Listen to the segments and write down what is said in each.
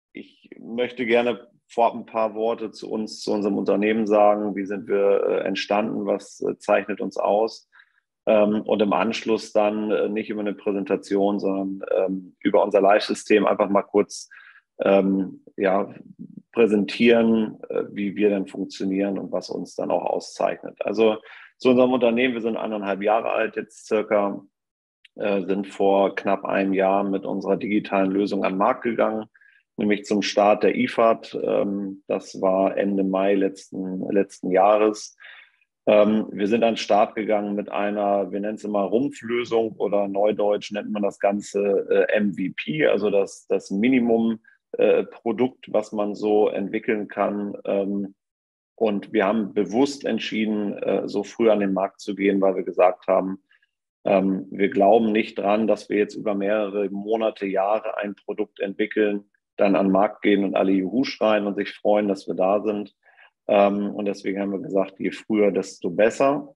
Ich möchte gerne vorab ein paar Worte zu uns, zu unserem Unternehmen sagen. Wie sind wir entstanden? Was zeichnet uns aus? Und im Anschluss dann nicht über eine Präsentation, sondern über unser Live-System einfach mal kurz ja, präsentieren, wie wir denn funktionieren und was uns dann auch auszeichnet. Also zu unserem Unternehmen, wir sind 1,5 Jahre alt jetzt circa, sind vor knapp einem Jahr mit unserer digitalen Lösung an den Markt gegangen, nämlich zum Start der IFAD. Das war Ende Mai letzten Jahres. Wir sind an den Start gegangen mit einer, wir nennen es immer Rumpflösung oder neudeutsch nennt man das Ganze MVP, also das Minimum-Produkt, was man so entwickeln kann. Und wir haben bewusst entschieden, so früh an den Markt zu gehen, weil wir gesagt haben, wir glauben nicht dran, dass wir jetzt über mehrere Monate, Jahre ein Produkt entwickeln, dann an den Markt gehen und alle Juhu schreien und sich freuen, dass wir da sind. Und deswegen haben wir gesagt, je früher, desto besser.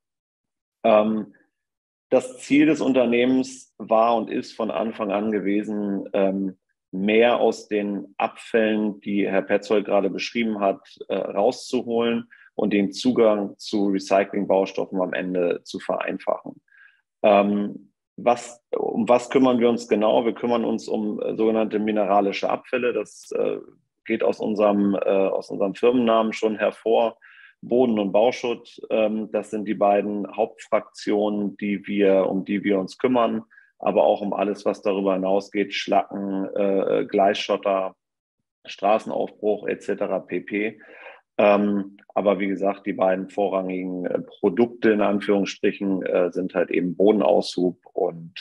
Das Ziel des Unternehmens war und ist von Anfang an gewesen, mehr aus den Abfällen, die Herr Petzold gerade beschrieben hat, rauszuholen und den Zugang zu Recycling-Baustoffen am Ende zu vereinfachen. Um was kümmern wir uns genau? Wir kümmern uns um sogenannte mineralische Abfälle. Das geht aus unserem Firmennamen schon hervor. Boden- und Bauschutt, das sind die beiden Hauptfraktionen, um die wir uns kümmern, aber auch um alles, was darüber hinausgeht, Schlacken, Gleisschotter, Straßenaufbruch etc. pp. Aber wie gesagt, die beiden vorrangigen Produkte in Anführungsstrichen sind halt eben Bodenaushub und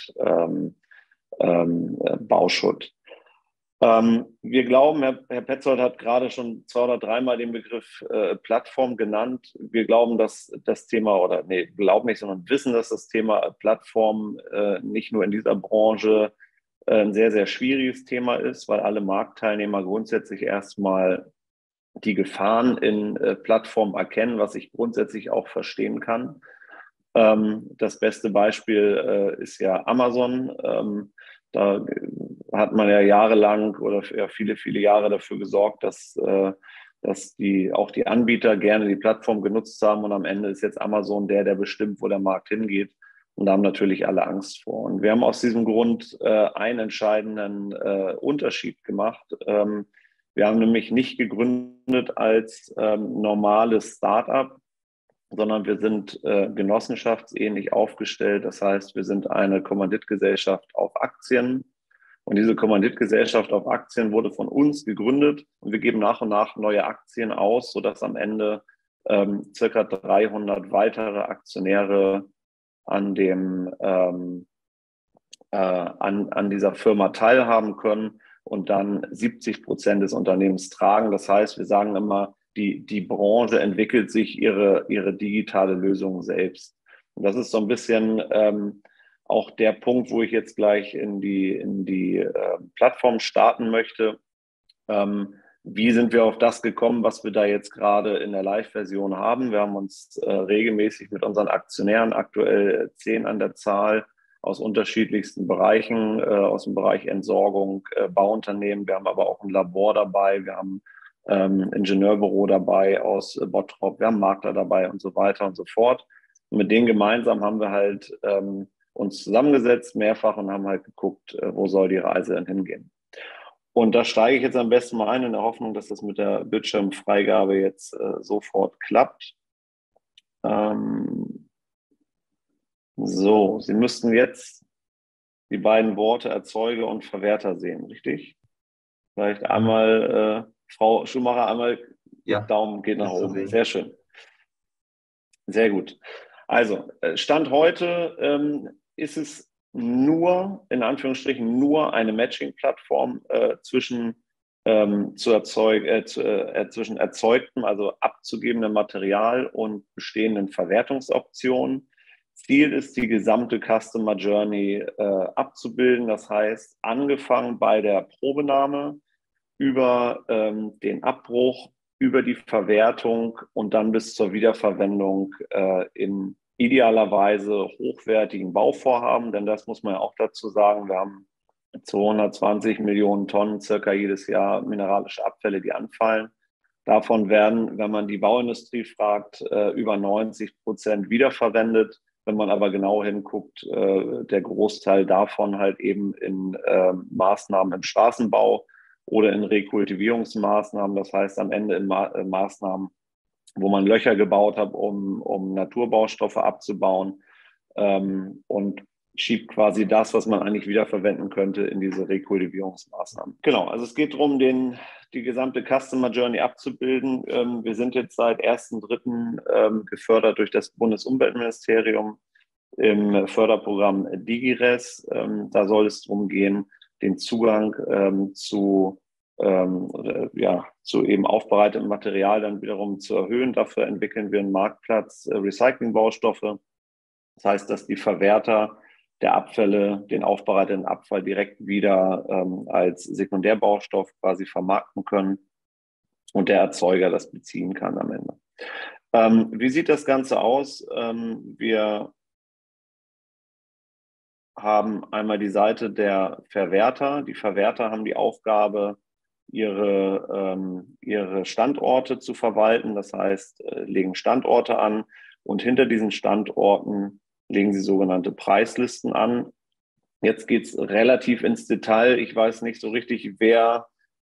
Bauschutt. Wir glauben, Herr Petzold hat gerade schon 2 oder 3 Mal den Begriff Plattform genannt. Wir glauben, dass das Thema, oder nee, glauben nicht, sondern wissen, dass das Thema Plattform nicht nur in dieser Branche ein sehr, sehr schwieriges Thema ist, weil alle Marktteilnehmer grundsätzlich erstmal die Gefahren in Plattformen erkennen, was ich grundsätzlich auch verstehen kann. Das beste Beispiel ist ja Amazon. Da hat man ja jahrelang oder ja viele, viele Jahre dafür gesorgt, dass auch die Anbieter gerne die Plattform genutzt haben und am Ende ist jetzt Amazon der bestimmt, wo der Markt hingeht. Und da haben natürlich alle Angst vor. Und wir haben aus diesem Grund einen entscheidenden Unterschied gemacht. Wir haben nämlich nicht gegründet als normales Startup, sondern wir sind genossenschaftsähnlich aufgestellt. Das heißt, wir sind eine Kommanditgesellschaft auf Aktien. Und diese Kommanditgesellschaft auf Aktien wurde von uns gegründet und wir geben nach und nach neue Aktien aus, sodass am Ende circa 300 weitere Aktionäre an dieser Firma teilhaben können und dann 70% des Unternehmens tragen. Das heißt, wir sagen immer, die Branche entwickelt sich ihre digitale Lösung selbst. Und das ist so ein bisschen auch der Punkt, wo ich jetzt gleich in die Plattform starten möchte. Wie sind wir auf das gekommen, was wir da jetzt gerade in der Live-Version haben? Wir haben uns regelmäßig mit unseren Aktionären, aktuell 10 an der Zahl, aus unterschiedlichsten Bereichen, aus dem Bereich Entsorgung, Bauunternehmen. Wir haben aber auch ein Labor dabei, wir haben Ingenieurbüro dabei aus Bottrop, wir haben Makler dabei und so weiter und so fort. Und mit denen gemeinsam haben wir halt uns zusammengesetzt mehrfach und haben halt geguckt, wo soll die Reise denn hingehen. Und da steige ich jetzt am besten mal ein in der Hoffnung, dass das mit der Bildschirmfreigabe jetzt sofort klappt. So, Sie müssten jetzt die beiden Worte Erzeuger und Verwerter sehen, richtig? Vielleicht einmal, Frau Schumacher, einmal Ja, Daumen geht nach ist zu oben. sehen. Sehr schön. Sehr gut. Also, Stand heute ist es nur, in Anführungsstrichen, nur eine Matching-Plattform zwischen zwischen erzeugtem, also abzugebendem Material und bestehenden Verwertungsoptionen. Ziel ist, die gesamte Customer Journey abzubilden. Das heißt, angefangen bei der Probenahme über den Abbruch, über die Verwertung und dann bis zur Wiederverwendung in idealerweise hochwertigen Bauvorhaben. Denn das muss man ja auch dazu sagen, wir haben 220 Millionen Tonnen circa jedes Jahr mineralische Abfälle, die anfallen. Davon werden, wenn man die Bauindustrie fragt, über 90% wiederverwendet. Wenn man aber genau hinguckt, der Großteil davon halt eben in Maßnahmen im Straßenbau oder in Rekultivierungsmaßnahmen. Das heißt am Ende in Maßnahmen, wo man Löcher gebaut hat, um Naturbaustoffe abzubauen, und schiebt quasi das, was man eigentlich wiederverwenden könnte, in diese Rekultivierungsmaßnahmen. Genau, also es geht darum, die gesamte Customer Journey abzubilden. Wir sind jetzt seit 1.3. Gefördert durch das Bundesumweltministerium im Förderprogramm DigiRes. Da soll es darum gehen, den Zugang zu eben aufbereitetem Material dann wiederum zu erhöhen. Dafür entwickeln wir einen Marktplatz Recyclingbaustoffe. Das heißt, dass die Verwerter der Abfälle den aufbereiteten Abfall direkt wieder als Sekundärbaustoff quasi vermarkten können und der Erzeuger das beziehen kann am Ende. Wie sieht das Ganze aus? Wir haben einmal die Seite der Verwerter. Die Verwerter haben die Aufgabe, ihre Standorte zu verwalten. Das heißt, legen Standorte an und hinter diesen Standorten legen sie sogenannte Preislisten an. Jetzt geht es relativ ins Detail. Ich weiß nicht so richtig, wer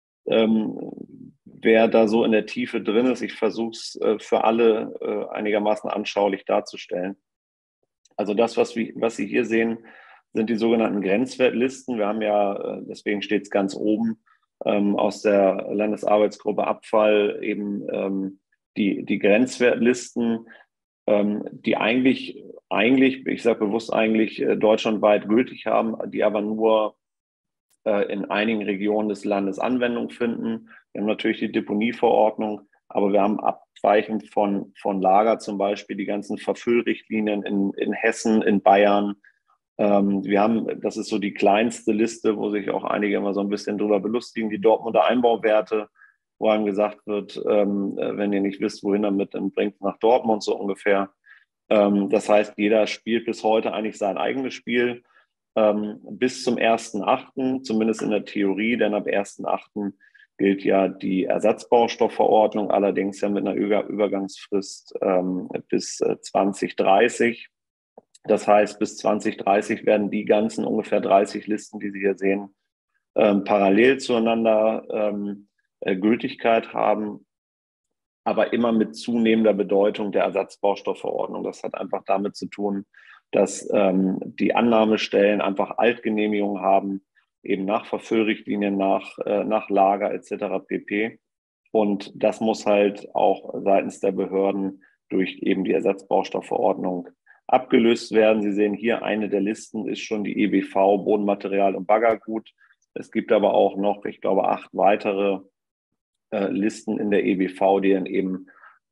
da so in der Tiefe drin ist. Ich versuche es für alle einigermaßen anschaulich darzustellen. Also das, was Sie hier sehen, sind die sogenannten Grenzwertlisten. Wir haben ja, deswegen steht es ganz oben, aus der Landesarbeitsgruppe Abfall eben die Grenzwertlisten, die eigentlich, ich sage bewusst eigentlich, deutschlandweit gültig haben, die aber nur in einigen Regionen des Landes Anwendung finden. Wir haben natürlich die Deponieverordnung, aber wir haben abweichend von Lager zum Beispiel die ganzen Verfüllrichtlinien in Hessen, in Bayern. Wir haben, das ist so die kleinste Liste, wo sich auch einige immer so ein bisschen drüber belustigen, die Dortmunder Einbauwerte, wo einem gesagt wird, wenn ihr nicht wisst, wohin damit, dann bringt nach Dortmund so ungefähr. Das heißt, jeder spielt bis heute eigentlich sein eigenes Spiel. Bis zum 1.8., zumindest in der Theorie, denn ab 1.8. gilt ja die Ersatzbaustoffverordnung, allerdings ja mit einer Übergangsfrist bis 2030. Das heißt, bis 2030 werden die ganzen ungefähr 30 Listen, die Sie hier sehen, parallel zueinander Gültigkeit haben, aber immer mit zunehmender Bedeutung der Ersatzbaustoffverordnung. Das hat einfach damit zu tun, dass die Annahmestellen einfach Altgenehmigungen haben, eben nach Verfüllrichtlinien, nach Lager etc. pp. Und das muss halt auch seitens der Behörden durch eben die Ersatzbaustoffverordnung abgelöst werden. Sie sehen hier, eine der Listen ist schon die EBV, Bodenmaterial und Baggergut. Es gibt aber auch noch, ich glaube, 8 weitere Listen in der EBV, die dann eben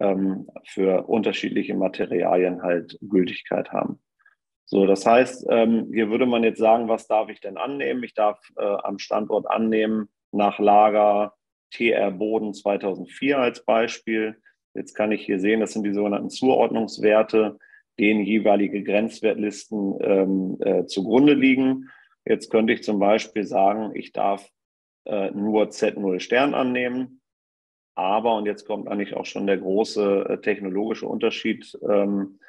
für unterschiedliche Materialien halt Gültigkeit haben. So, das heißt, hier würde man jetzt sagen, was darf ich denn annehmen? Ich darf am Standort annehmen, nach Lager TR Boden 2004 als Beispiel. Jetzt kann ich hier sehen, das sind die sogenannten Zuordnungswerte, denen jeweilige Grenzwertlisten zugrunde liegen. Jetzt könnte ich zum Beispiel sagen, ich darf nur Z0 Stern annehmen. Aber, und jetzt kommt eigentlich auch schon der große technologische Unterschied von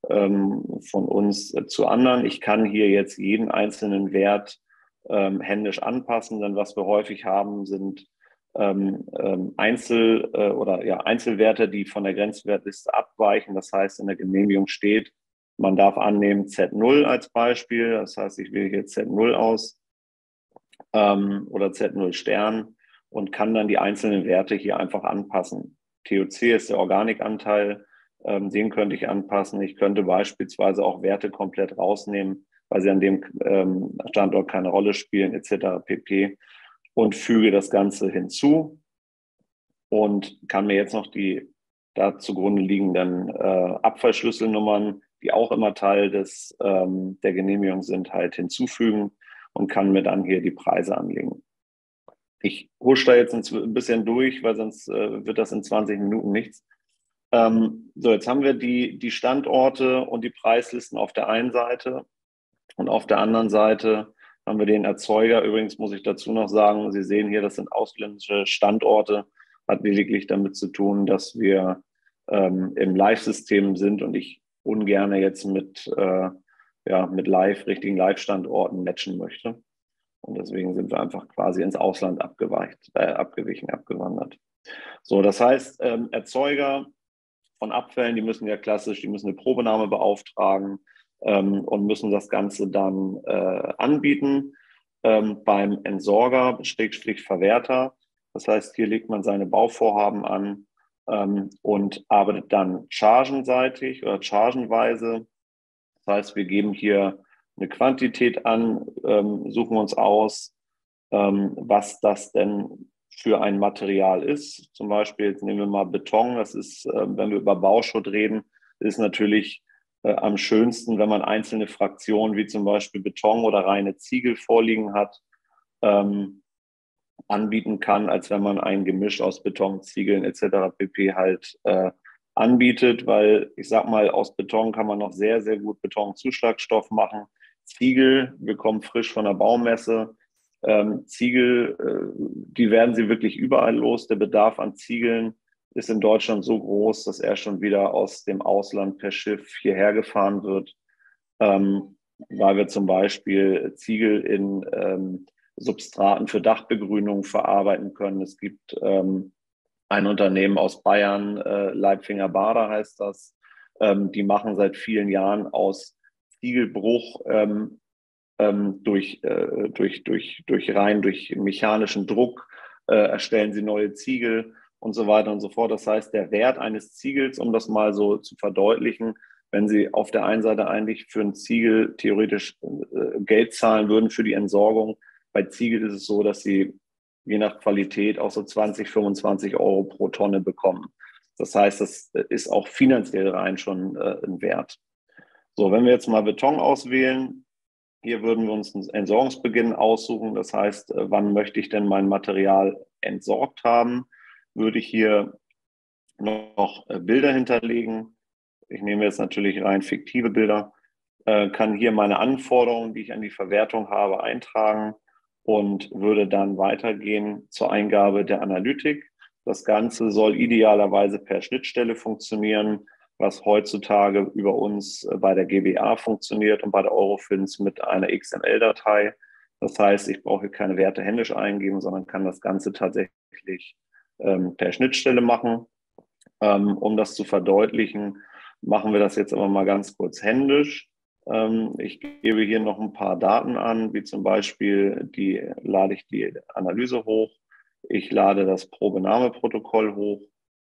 uns zu anderen. Ich kann hier jetzt jeden einzelnen Wert händisch anpassen, denn was wir häufig haben, sind Einzelwerte, die von der Grenzwertliste abweichen. Das heißt, in der Genehmigung steht, man darf annehmen Z0 als Beispiel. Das heißt, ich wähle hier Z0 aus oder Z0 Stern und kann dann die einzelnen Werte hier einfach anpassen. TOC ist der Organikanteil, den könnte ich anpassen. Ich könnte beispielsweise auch Werte komplett rausnehmen, weil sie an dem Standort keine Rolle spielen, etc. pp. Und füge das Ganze hinzu und kann mir jetzt noch die da zugrunde liegenden Abfallschlüsselnummern, die auch immer Teil der Genehmigung sind, halt hinzufügen und kann mir dann hier die Preise anlegen. Ich husche da jetzt ein bisschen durch, weil sonst wird das in 20 Minuten nichts. So, jetzt haben wir die Standorte und die Preislisten auf der einen Seite und auf der anderen Seite haben wir den Erzeuger. Übrigens muss ich dazu noch sagen, Sie sehen hier, das sind ausländische Standorte, hat lediglich damit zu tun, dass wir im Live-System sind und ich ungern jetzt mit richtigen Live-Standorten matchen möchte. Und deswegen sind wir einfach quasi ins Ausland abgewandert. So, das heißt, Erzeuger von Abfällen, die müssen ja klassisch, die müssen eine Probenahme beauftragen und müssen das Ganze dann anbieten beim Entsorger, Schrägstrich Verwerter. Das heißt, hier legt man seine Bauvorhaben an und arbeitet dann chargenseitig oder chargenweise. Das heißt, wir geben hier eine Quantität an, suchen uns aus, was das denn für ein Material ist. Zum Beispiel, jetzt nehmen wir mal Beton. Das ist, wenn wir über Bauschutt reden, ist natürlich am schönsten, wenn man einzelne Fraktionen wie zum Beispiel Beton oder reine Ziegel vorliegen hat, anbieten kann, als wenn man ein Gemisch aus Beton, Ziegeln etc. pp. Halt anbietet, weil ich sag mal, aus Beton kann man noch sehr, sehr gut Betonzuschlagstoff machen. Ziegel, wir kommen frisch von der Baumesse. Ziegel, die werden sie wirklich überall los. Der Bedarf an Ziegeln ist in Deutschland so groß, dass er schon wieder aus dem Ausland per Schiff hierher gefahren wird, weil wir zum Beispiel Ziegel in Substraten für Dachbegrünung verarbeiten können. Es gibt ein Unternehmen aus Bayern, Leibfinger Bader heißt das, die machen seit vielen Jahren aus Ziegelbruch durch mechanischen Druck erstellen sie neue Ziegel und so weiter und so fort. Das heißt, der Wert eines Ziegels, um das mal so zu verdeutlichen, wenn Sie auf der einen Seite eigentlich für einen Ziegel theoretisch Geld zahlen würden für die Entsorgung, bei Ziegel ist es so, dass Sie je nach Qualität auch so 20, 25 Euro pro Tonne bekommen. Das heißt, das ist auch finanziell rein schon ein Wert. So, wenn wir jetzt mal Beton auswählen, hier würden wir uns einen Entsorgungsbeginn aussuchen. Das heißt, wann möchte ich denn mein Material entsorgt haben? Würde ich hier noch Bilder hinterlegen. Ich nehme jetzt natürlich rein fiktive Bilder, kann hier meine Anforderungen, die ich an die Verwertung habe, eintragen und würde dann weitergehen zur Eingabe der Analytik. Das Ganze soll idealerweise per Schnittstelle funktionieren, was heutzutage über uns bei der GBA funktioniert und bei der Eurofins mit einer XML-Datei. Das heißt, ich brauche keine Werte händisch eingeben, sondern kann das Ganze tatsächlich per Schnittstelle machen. Um das zu verdeutlichen, machen wir das jetzt aber mal ganz kurz händisch. Ich gebe hier noch ein paar Daten an, wie zum Beispiel lade ich die Analyse hoch, ich lade das Probenahmeprotokoll hoch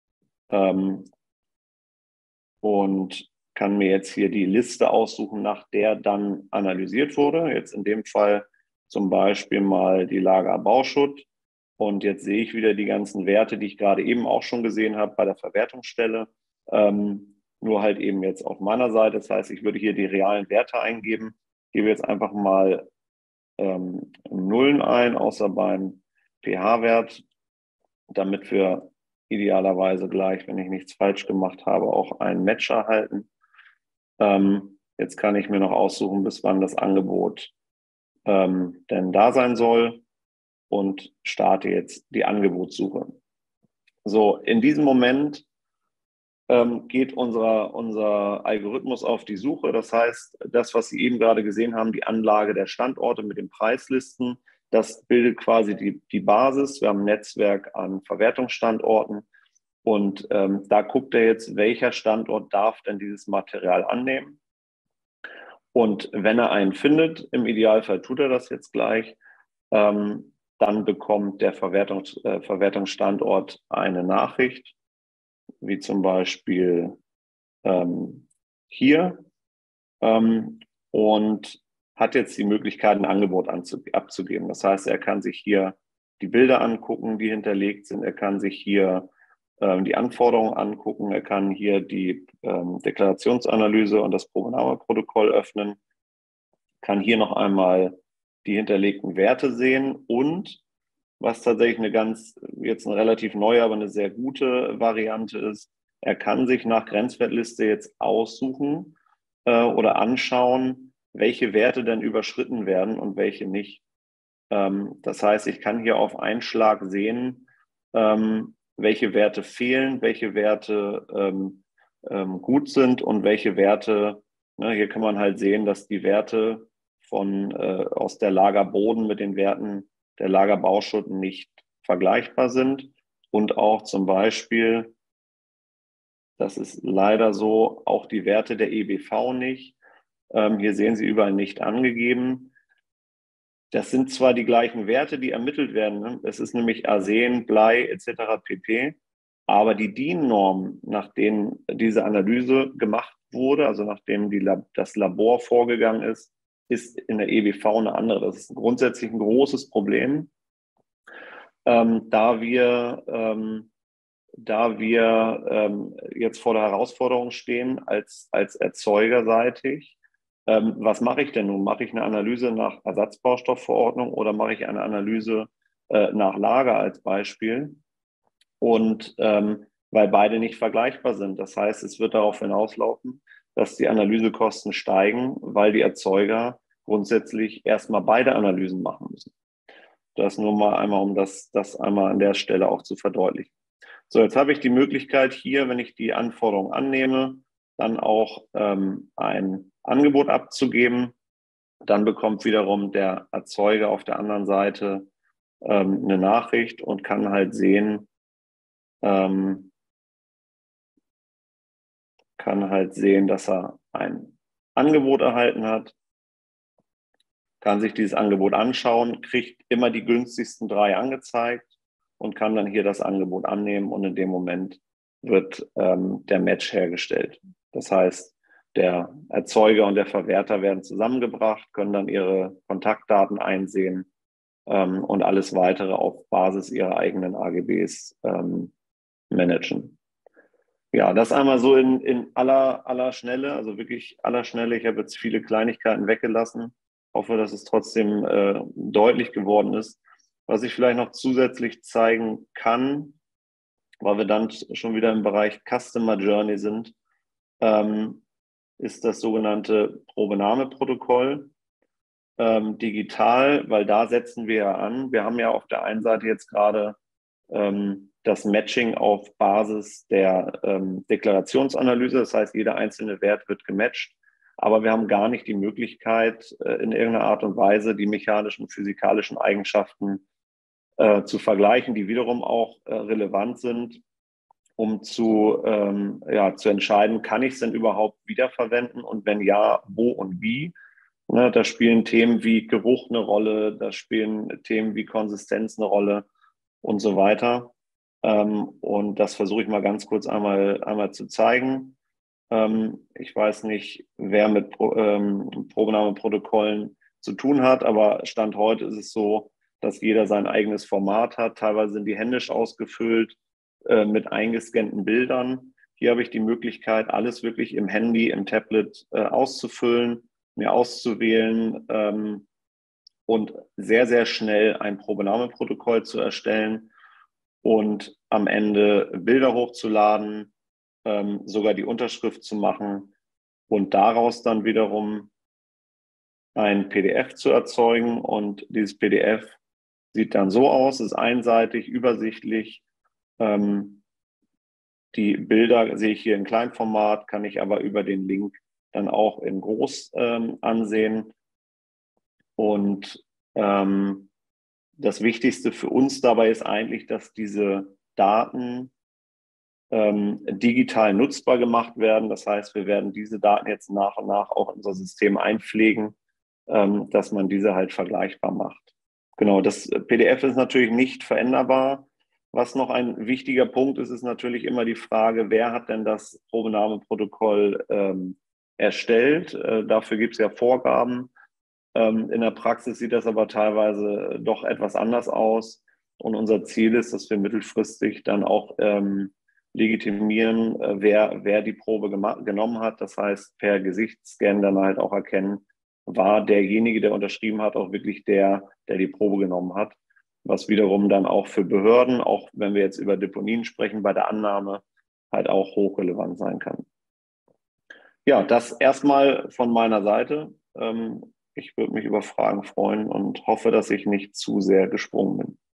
und kann mir jetzt hier die Liste aussuchen, nach der dann analysiert wurde. Jetzt in dem Fall zum Beispiel mal die Lager Bauschutt. Und jetzt sehe ich wieder die ganzen Werte, die ich gerade eben auch schon gesehen habe bei der Verwertungsstelle. Nur halt eben jetzt auf meiner Seite. Das heißt, ich würde hier die realen Werte eingeben. Gebe jetzt einfach mal Nullen ein, außer beim pH-Wert, damit wir idealerweise gleich, wenn ich nichts falsch gemacht habe, auch einen Match erhalten. Jetzt kann ich mir noch aussuchen, bis wann das Angebot denn da sein soll und starte jetzt die Angebotssuche. So, in diesem Moment geht unser Algorithmus auf die Suche. Das heißt, das, was Sie eben gerade gesehen haben, die Anlage der Standorte mit den Preislisten, das bildet quasi die Basis. Wir haben ein Netzwerk an Verwertungsstandorten und da guckt er jetzt, welcher Standort darf denn dieses Material annehmen. Und wenn er einen findet, im Idealfall tut er das jetzt gleich, dann bekommt der Verwertungsstandort eine Nachricht, wie zum Beispiel hier, und hat jetzt die Möglichkeit, ein Angebot abzugeben. Das heißt, er kann sich hier die Bilder angucken, die hinterlegt sind. Er kann sich hier die Anforderungen angucken. Er kann hier die Deklarationsanalyse und das Probenahmeprotokoll öffnen, kann hier noch einmal die hinterlegten Werte sehen und was tatsächlich jetzt eine relativ neue, aber eine sehr gute Variante ist, er kann sich nach Grenzwertliste jetzt aussuchen oder anschauen, welche Werte denn überschritten werden und welche nicht. Das heißt, ich kann hier auf einen Schlag sehen, welche Werte fehlen, welche Werte gut sind und welche Werte, ne, hier kann man halt sehen, dass die Werte aus der Lagerboden mit den Werten der Lagerbauschutz nicht vergleichbar sind und auch zum Beispiel, das ist leider so, auch die Werte der EBV nicht. Hier sehen Sie überall nicht angegeben. Das sind zwar die gleichen Werte, die ermittelt werden. Ne? Es ist nämlich Arsen, Blei etc. pp. Aber die DIN-Normen, nach denen diese Analyse gemacht wurde, also nachdem das Labor vorgegangen ist in der EBV eine andere. Das ist grundsätzlich ein großes Problem, da wir jetzt vor der Herausforderung stehen als erzeugerseitig. Was mache ich denn nun? Mache ich eine Analyse nach Ersatzbaustoffverordnung oder mache ich eine Analyse nach Lager als Beispiel? Und weil beide nicht vergleichbar sind. Das heißt, es wird darauf hinauslaufen, dass die Analysekosten steigen, weil die Erzeuger grundsätzlich erstmal beide Analysen machen müssen. Das nur mal einmal, um das einmal an der Stelle auch zu verdeutlichen. So, jetzt habe ich die Möglichkeit hier, wenn ich die Anforderung annehme, dann auch ein Angebot abzugeben. Dann bekommt wiederum der Erzeuger auf der anderen Seite eine Nachricht und kann halt sehen, dass er ein Angebot erhalten hat, kann sich dieses Angebot anschauen, kriegt immer die günstigsten 3 angezeigt und kann dann hier das Angebot annehmen und in dem Moment wird der Match hergestellt. Das heißt, der Erzeuger und der Verwerter werden zusammengebracht, können dann ihre Kontaktdaten einsehen und alles weitere auf Basis ihrer eigenen AGBs managen. Ja, das einmal so in aller Schnelle, also wirklich aller Schnelle. Ich habe jetzt viele Kleinigkeiten weggelassen. Hoffe, dass es trotzdem deutlich geworden ist. Was ich vielleicht noch zusätzlich zeigen kann, weil wir dann schon wieder im Bereich Customer Journey sind, ist das sogenannte Probenahmeprotokoll digital, weil da setzen wir ja an. Wir haben ja auf der einen Seite jetzt gerade das Matching auf Basis der Deklarationsanalyse. Das heißt, jeder einzelne Wert wird gematcht. Aber wir haben gar nicht die Möglichkeit, in irgendeiner Art und Weise die mechanischen, physikalischen Eigenschaften zu vergleichen, die wiederum auch relevant sind, um zu entscheiden, kann ich es denn überhaupt wiederverwenden und wenn ja, wo und wie. Ne, da spielen Themen wie Geruch eine Rolle, da spielen Themen wie Konsistenz eine Rolle und so weiter. Und das versuche ich mal ganz kurz einmal zu zeigen. Ich weiß nicht, wer mit Probenahmeprotokollen zu tun hat, aber Stand heute ist es so, dass jeder sein eigenes Format hat. Teilweise sind die händisch ausgefüllt mit eingescannten Bildern. Hier habe ich die Möglichkeit, alles wirklich im Handy, im Tablet auszufüllen, mir auszuwählen und sehr, sehr schnell ein Probenahmeprotokoll zu erstellen und am Ende Bilder hochzuladen, sogar die Unterschrift zu machen und daraus dann wiederum ein PDF zu erzeugen. Und dieses PDF sieht dann so aus, ist einseitig, übersichtlich. Die Bilder sehe ich hier in Kleinformat, kann ich aber über den Link dann auch in groß ansehen. Und das Wichtigste für uns dabei ist eigentlich, dass diese Daten digital nutzbar gemacht werden. Das heißt, wir werden diese Daten jetzt nach und nach auch in unser System einpflegen, dass man diese halt vergleichbar macht. Genau, das PDF ist natürlich nicht veränderbar. Was noch ein wichtiger Punkt ist, ist natürlich immer die Frage, wer hat denn das Probenahmeprotokoll erstellt? Dafür gibt es ja Vorgaben. In der Praxis sieht das aber teilweise doch etwas anders aus. Und unser Ziel ist, dass wir mittelfristig dann auch legitimieren, wer die Probe genommen hat. Das heißt, per Gesichtsscan dann halt auch erkennen, war derjenige, der unterschrieben hat, auch wirklich der die Probe genommen hat. Was wiederum dann auch für Behörden, auch wenn wir jetzt über Deponien sprechen, bei der Annahme halt auch hochrelevant sein kann. Ja, das erstmal von meiner Seite. Ich würde mich über Fragen freuen und hoffe, dass ich nicht zu sehr gesprungen bin.